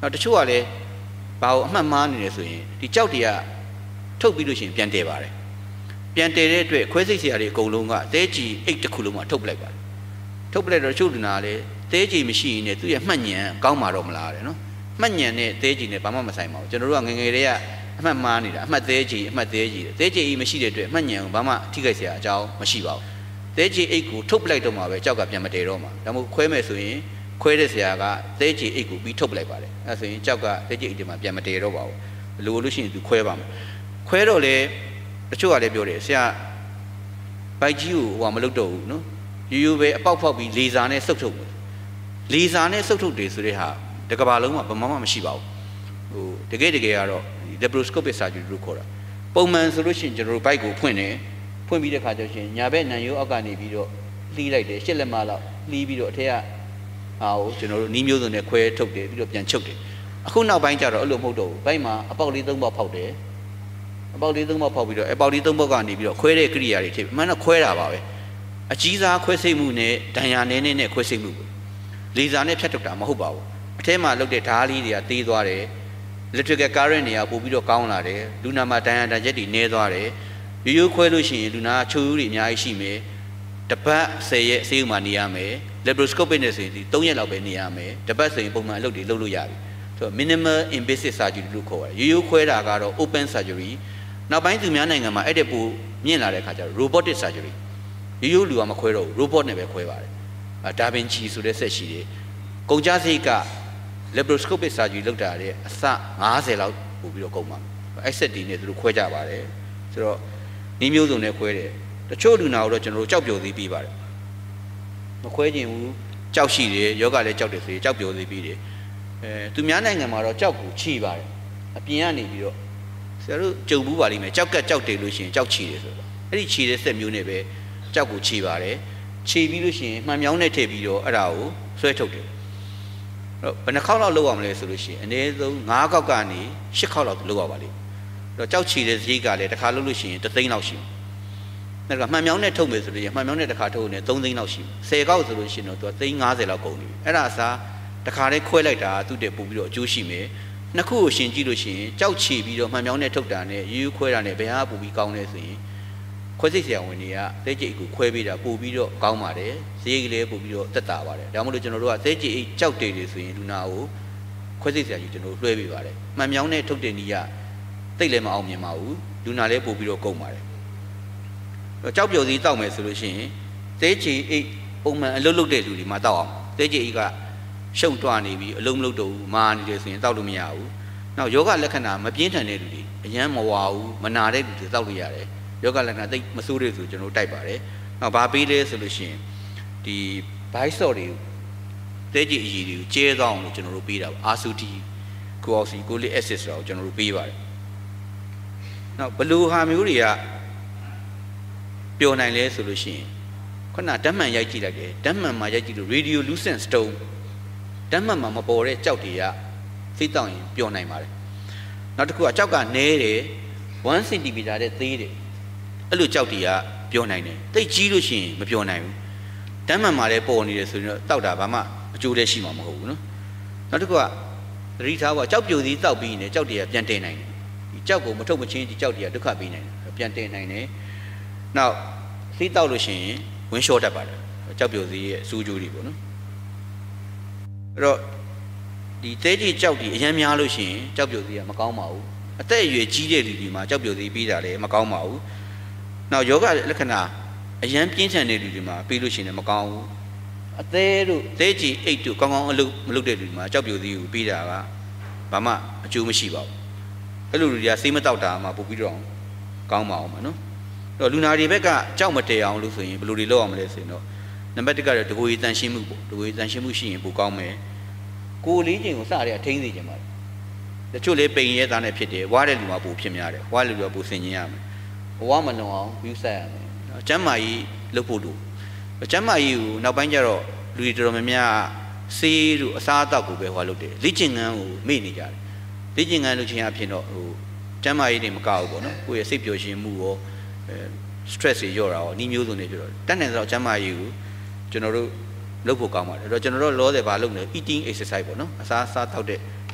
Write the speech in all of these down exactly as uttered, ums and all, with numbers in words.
နောက်တချို့ကလည်းဘာလို့အမှတ်မှားနေလဲဆိုရင်ဒီကြောက်တရားထုတ်ပြီးလို့ရှိရင်ပြန်တည်ပါတယ်ပြန်တည်တဲ့အတွက်ခွဲစိတ်ဆရာတွေအကုန်လုံးကသဲကြီးအိတ်တစ်ခုလုံးမှာထုတ်ပလိုက်ပါတယ်ထုတ်ပလိုက်တော့တချို့လူနာလည်းသဲကြီးမရှိရင်လည်းသူ့ရဲ့မှတ်ဉဏ်ကောင်းမှာတော့မလားတဲ့နော်မှတ်ဉဏ်နဲ့သဲကြီးနဲ့ဘာမှမဆိုင်ပါဘူးကျွန်တော်တို့ကငငယ်တည်းကအမှတ်မှားနေတာအမှတ်သဲကြီးအမှတ်သဲကြီးသဲကြီးမရှိတဲ့အတွက်မှတ်ဉဏ်ကိုဘာမှထိခိုက်စရာအကြောင်းမရှိပါဘူးသဲကြီးအိတ်ကိုထုတ်ပလိုက်တော့မှပဲကြောက်ကပြန်မတည်တော့မှာဒါမှမဟုတ်ခွဲမယ်ဆိုရင်ခွဲတဲ့ဆရာကသဲကြီးအိတ်ကိုပြီးထုတ်ပလိုက်ပါတယ်အဲဆိုရင်ကြောက်ကသဲကြီးအိတ်တွေမှာပြန်မတည်တော့ပါဘူးလိုလို့ရှိရင်သူခွဲပါမယ်ခွဲတော့လေတချို့ကလည်းပြောတယ်ဆရာဘိုက်ကြီးကိုဟိုမလုပ်တော့ဘူးနော်ရိုးရိုးပဲအပေါက်ဖောက်ပြီးလေစာနဲ့စုပ်ထုတ်တယ်လေစာနဲ့စုပ်ထုတ်တယ်ဆိုတဲ့ဟာတကဘာလုံးမှာဘာမှမရှိပါဘူးဟိုတကယ်တကယ်ကတော့ laparoscopic surgery လို့ခေါ်တာပုံမှန်ဆိုလို့ရှိရင်ကျွန်တော်တို့ဘိုက်ကိုဖွင့်တယ်ဖွင့်ပြီးတဲ့ခါကျရှင်ညာဘက်နံရိုးအောက်ကနေပြီးတော့လှီးလိုက်တယ်ရှစ်လက်မလောက်လှီးပြီးတော့အထက်ကဟာကိုကျွန်တော်တို့နီးမျိုးစုံနဲ့ခွဲထုတ်တယ်ပြီးတော့ပြန်ချုပ်တယ်အခုနောက်ပိုင်းကျတော့အဲ့လိုမဟုတ်တော့ဘူးဘိုက်မှာအပေါက်လေးသုံးပေါက်ဖောက်တယ်အပေါက်လေးသုံးပေါက်ဖောက်ပြီးတော့အပေါက်လေးသုံးပေါက်ကနေပြီးတော့ခွဲတဲ့ကိရိယာတွေဖြစ်အမှန်တော့ခွဲတာပါပဲအကြီးစားခွဲစိတ်မှုနဲ့ဒဏ်ရာနည်းနည်းနဲ့ခွဲစိတ်မှုလေစာနဲ့ဖြတ်ထုတ်တာမဟုတ်ပါဘူးအထဲမှာလုပ်တဲ့ဓာတ်လေးတွေကသေးသွားတယ် electrical current တွေကပို့ပြီးတော့ကောင်းလာတယ်လူနာမှာဒဏ်ရာဒဏ်ချက်တွေနည်းသွားတယ်ရိုးရိုးခွဲလို့ရှိရင်လူနာချိုးရိုးတွေအများကြီးရှိမယ်တပတ်ဆယ်ရက်ဆေးဥမှာနေရမယ် laparoscopic နဲ့ဆိုရင်ဒီသုံးရက်လောက်ပဲနေရမယ်တပတ်ဆိုရင်ပုံမှန်အလုပ်တွေလုပ်လို့ရပြီဆိုတော့ minimal invasive surgery လို့ခေါ်တယ်ရိုးရိုးခွဲတာကတော့ open surgery နောက်ပိုင်းသူများနိုင်ငံမှာအဲ့တဲ့ပိုမြင့်လာတဲ့ခါကျတော့ robotic surgery ရိုးရိုးလူကမခွဲတော့ဘူး robot နဲ့ပဲခွဲပါတယ်ဒါဗင်ချီဆိုတဲ့ဆက်ရှိတယ်ကုန်ကြစိတ်က laparoscopic surgery လုပ်တာတဲ့အစငါးဆယ်လောက်ပို့ပြီးတော့ကုန်ပါအဲ့ဆက်ဒီနဲ့သူတို့ခွဲကြပါတယ်ဆိုတော့နီးမျိုးစုံနဲ့ခွဲတယ်တချို့လူနာတို့ကျွန်တော်တို့ကြောက်ပျော်သေးပြီးပါတယ်မခွဲခြင်းဘူးကြောက်ရှိတယ်ယောဂလည်းကြောက်တယ်ဆိုရင်ကြောက်ပျော်သေးပြီးတယ်အဲသူများနိုင်ငံမှာတော့ကြောက်ကိုခြိပါတယ်အပြင်ကနေပြီးတော့ဆရာတို့ကြုံဘူးပါလိမ့်မယ်ကြောက်ကကြောက်တယ်လို့ရှိရင်ကြောက်ခြိတယ်ဆိုတော့အဲ့ဒီခြိတဲ့ဆက်မျိုးနဲ့ပဲကြောက်ကိုခြိပါတယ်ခြိပြီးလို့ရှိရင်မှန်မြောင်းနဲ့ထည့်ပြီးတော့အဲ့ဒါကိုဆွဲထုတ်တယ်အဲ့တော့ဘယ်နှခေါက်လောက်လုပ်ရမလဲဆိုလို့ရှိရင်အနည်းဆုံးငါးခေါက်ကနေရှစ်ခေါက်လောက်လုပ်ရပါလိမ့်အဲ့တော့ကြောက်ခြိတဲ့စရိတ်ကလည်းတစ်ခါလုပ်လို့ရှိရင်တစ်သိန်းလောက်ရှိတယ်အဲ့တော့မှန်မြောင်းနဲ့ထုတ်မယ်ဆိုလို့ရှိရင်မှန်မြောင်းနဲ့တစ်ခါထုတ်ရင်သုံးသိန်းလောက်ရှိတယ်ဆယ်ခေါက်ဆိုလို့ရှိရင်တော့သူကသိန်းငါးဆယ်လောက်ကုန်ပြီအဲ့ဒါအစားတစ်ခါတည်းခွဲလိုက်တာသူ့တက်ပို့ပြီးတော့အကျိုးရှိမယ်နှစ်ခုကိုရှင်ကြည့်လို့ရှိရင်ကြောက်ချီပြီးတော့မှန်မြောင်းနဲ့ထုတ်တာနဲ့ရိုးရိုးခွဲတာနဲ့ဘယ်ဟာပို့ပြီးကောင်းလဲဆိုရင်ခွဲစိတ်ဆရာဝန်တွေကသဲကြိတ်ကိုခွဲပေးတာပို့ပြီးတော့ကောင်းပါတယ်ဈေးကလေးပို့ပြီးတော့တက်တာပါတယ်ဒါမှမဟုတ်ကျွန်တော်တို့ကသဲကြိတ်ကြောက်တယ်တွေဆိုရင်လူနာကိုခွဲစိတ်ဆရာကြီးကျွန်တော်လွှဲပေးပါတယ်မှန်မြောင်းနဲ့ထုတ်တဲ့နီးကတိတ်လည်းမအောင်မြင်ပါဘူးလူနာလည်းပို့ပြီးတော့ကုန်ပါတယ်ကြောက်ပျော်စည်းတောက်မယ်ဆိုလို့ရှိရင်သဲကြိတ်အိတ်ပုံမှန်အလုပ်လုပ်တဲ့လူတွေမှာတောက်အောင်သဲကြိတ်အိတ်ကရှုံတွားနေပြီးအလုံးမလုပ်တော့ဘူးမာနေတယ်ဆိုရင်တောက်လို့မရဘူးနောက်ယောဂလက္ခဏာမပြင်းထန်တဲ့လူတွေအရန်မဝါဘူးမနာတဲ့လူတွေတောက်လို့ရတယ်ယောဂလက္ခဏာသိမဆိုးတဲ့ဆိုကျွန်တော်တိုက်ပါတယ်နောက်ဘာပေးလဲဆိုလို့ရှိရင်ဒီဘိုက်ဆော့တွေသဲကြိတ်အရည်တွေကိုကျဲသွားအောင်လို့ကျွန်တော်တို့ပေးတာပါအာဆူတီကိုအောက်ဆီကိုလစ်အက်ဆစ်ဆိုတာကိုကျွန်တော်တို့ပေးပါတယ်နောက်ဘလူဟာမျိုးတွေကပျော်နိုင်လဲဆိုလို့ရှိရင်ခုနဓာတ်မှန်ရိုက်ကြည့်လိုက်တယ်ဓာတ်မှန်မှာရိုက်ကြည့်လို့ radiolucent stone ဓာတ်မှန်မှာမပေါ်တဲ့ကြောက်တွေကစိတ်တောင့်ရင်ပျော်နိုင်ပါတယ်နောက်တစ်ခုကကြောက်ကနဲတယ်one centimeter တဲ့သေးတယ်အဲ့လိုကြောက်တွေကပျော်နိုင်တယ်တိတ်ကြီးလို့ရှိရင်မပျော်နိုင်ဘူးဓာတ်မှန်မှာလည်းပေါ်နေတယ်ဆိုရင်တော့တောက်တာဘာမှအကျိုးလည်းရှိမှာမဟုတ်ဘူးနော်နောက်တစ်ခုကသတိထားပါကြောက်ပြိုစည်းတောက်ပြီးနေကြောက်တွေကပြန်တင်နိုင်တယ်ဒီကြောက်ကိုမထုတ်မချင်းဒီကြောက်တွေကဒုက္ခပေးနိုင်တယ်ပြန်တင်နိုင်တယ်နောက်သိတောက်လို့ရှိရင်ဝင်းလျှော့တတ်ပါတယ်ကြောက်ပြိုစည်းရဲ့အစူးကြိုးတွေပေါ့နော်အဲ့တော့ဒီသဲကြီးကြောက်ဒီအရန်များလို့ရှိရင်ကြောက်ပြိုစည်းကမကောင်းပါဘူးအသက်အရွယ်ကြီးတဲ့လူတွေမှာကြောက်ပြိုစည်းပြီးတာလည်းမကောင်းပါဘူးနောက်ယောဂလက္ခဏာအရန်ပြင်းထန်တဲ့လူတွေမှာပြီးလို့ရှိရင်လည်းမကောင်းဘူးအသေးတို့သဲကြီးအိတ်တို့ကောင်းကောင်းအလုပ်မလုပ်တဲ့လူတွေမှာကြောက်ပြိုစည်းကိုပြီးတာကဘာမှအကျိုးမရှိပါဘူးအဲ့လိုလူတွေကဆေးမတောက်တာမှပို့ပြီးတော့ကောင်းပါအောင်မနော်အဲ့တော့လူနာတွေဘက်ကကြောက်မတည်အောင်လို့ဆိုရင်ဘယ်လိုတွေလုပ်အောင်မလဲဆိုရင်တော့နံပါတ်တစ်ကတော့တကိုယ်ရည်တန်ရှင်းမှုပေါ့တကိုယ်ရည်တန်ရှင်းမှုရှိရင်ပိုကောင်းမယ်ကိုယ်လေးချိန်ကိုစတဲ့အထိန်းစေချင်ပါတယ်တချို့လေးပိန်ရဲသားနဲ့ဖြစ်တယ်ဝါတဲ့လူမှာပိုဖြစ်များတယ်ဝါလူကပိုဆင်ကျင်ရမယ်ဝါမလုံအောင်ယူဆက်ရမယ်ကျမ်းမာရေးလုပ်ဖို့တို့ကျမ်းမာရေးကိုနောက်ပိုင်းကျတော့လူတွေတော်တော်များများဆေးတို့အစားအသောက်ကိုပဲဟောလုပ်တယ်လေ့ကျင့်ခန်းကိုမေ့နေကြတယ်လေ့ကျင့်ခန်းလုပ်ခြင်းအဖြစ်တော့ဟိုကျမ်းမာရေးတွေမကောက်ဘူးပေါ့နော်ကိုယ့်ရဲ့စိတ်ပျော်ရွှင်မှုရောအဲ stress တွေရော့တာရောနှီးမျိုးစုံတွေပြောတော့တတ်နိုင်တော့ကျမ်းမာရေးကိုကျွန်တော်တို့လုပ်ဖို့ကောင်းပါတယ်အဲ့တော့ကျွန်တော်တို့လောဆယ်ဘာလုပ်လဲ eating exercise ပေါ့နော်အစားအစားတောက်တဲ့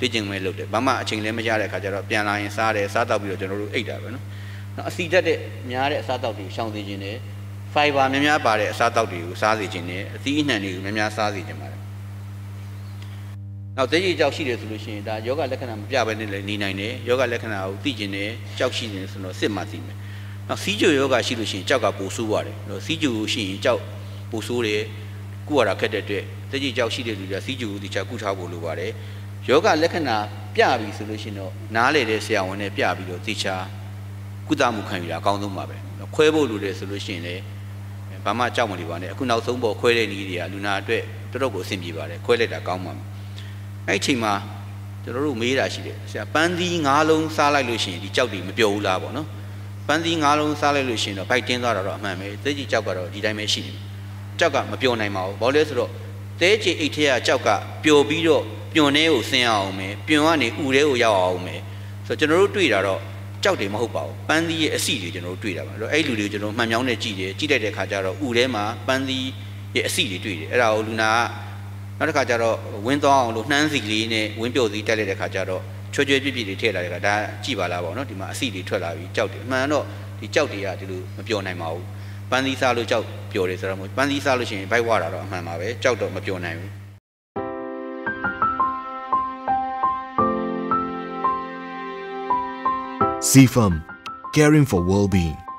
သိကျင်မဲ့လုပ်တယ်ဘာမှအချိန်လည်းမရတဲ့ခါကျတော့ပြန်လာရင်စားတယ်စားတော့ပြီးတော့ကျွန်တော်တို့အိတ်တာပဲနော်နောက်အစီတက်တဲ့များတဲ့အစားတောက်တွေရှောင်သိခြင်းနဲ့ fiber များများပါတဲ့အစားတောက်တွေကိုစားစေခြင်းနဲ့အသီးအနှံတွေကိုများများစားစေခြင်းပါတယ်နောက်တကြီးကြောက်ရှိတယ်ဆိုလို့ရှိရင်ဒါယောဂလက္ခဏာမပြဘဲနဲ့လည်းနေနိုင်တယ်ယောဂလက္ခဏာကိုသိခြင်းနဲ့ကြောက်ရှိနေဆိုတော့စစ်မှသိမယ်နောက်စီးကြိုယောဂရှိလို့ရှိရင်ကြောက်ကပိုဆိုးပါတယ်နော်စီးကြိုရှိရင်ကြောက်ပိုဆိုးတယ်ကုရတာခက်တဲ့အတွက်တကြီးကြောက်ရှိတဲ့လူတွေကစီးကြိုကိုတခြားကုထားဖို့လိုပါတယ်ယောဂလက္ခဏာပြပြီဆိုလို့ရှိရင်တော့နားလေတဲ့ဆရာဝန်နဲ့ပြပြီးတော့တခြားကုသမှုခံယူတာအကောင်းဆုံးပါပဲခွဲဖို့လိုတယ်ဆိုလို့ရှိရင်လည်းဘာမှကြောက်မနေပါနဲ့အခုနောက်ဆုံးပေါ်ခွဲတဲ့နည်းတွေကလူနာအတွက်တော်တော်ကိုအဆင်ပြေပါတယ်ခွဲလိုက်တာကောင်းပါမယ်အဲ့ဒီအချိန်မှာကျွန်တော်တို့မေးတာရှိတယ်ဆရာပန်းသီးငါးလုံးစားလိုက်လို့ရှိရင်ဒီကြောက်တွေမပျော်ဘူးလားပေါ့နော်ပန်းသီးငါးလုံးစားလိုက်လို့ရှိရင်တော့ဗိုက်တင်းသွားတာတော့အမှန်ပဲသဲကြီးကြောက်ကတော့ဒီတိုင်းပဲရှိနေတယ်ကြောက်ကမပျော်နိုင်ပါဘူးဘာလို့လဲဆိုတော့သဲကြီးအိတ်ထဲကကြောက်ကပျော်ပြီးတော့ပျွန်ထဲကိုဆင်းအောင်မယ်ပျွန်ကနေဥထဲကိုရောက်အောင်မယ်ဆိုတော့ကျွန်တော်တို့တွေ့တာတော့ကြောက်တယ်မဟုတ်ပါဘူးပန်းသီးရဲ့အဆီတွေကျွန်တော်တို့တွေ့တာပါအဲ့ဒီလူတွေကိုကျွန်တော်မှန်မြောင်းနဲ့ကြည့်တယ်ကြည့်လိုက်တဲ့ခါကျတော့ဥထဲမှာပန်းသီးရဲ့အဆီတွေတွေ့တယ်အဲ့ဒါကိုလူနာကနောက်တစ်ခါကျတော့ဝင်းသွားအောင်လို့နှမ်းစီကလေးနဲ့ဝင်းပြုတ်စီတက်လိုက်တဲ့ခါကျတော့ချွတ်ချွတ်ပြစ်ပြစ်တွေထည့်လာတဲ့ခါဒါကြည့်ပါလားပေါ့နော်ဒီမှာအဆီတွေထွက်လာပြီးကြောက်တယ်အမှန်တော့ဒီကြောက်တွေကဒီလိုမပျော်နိုင်ပါဘူးပန်းသီးစားလို့ကြောက်ပျော်တယ်ဆိုတော့မဟုတ်ပန်းသီးစားလို့ရှိရင်ဘိုက်ဝတာတော့အမှန်ပါပဲကြောက်တော့မပျော်နိုင်ဘူး C F A M, caring for well-being.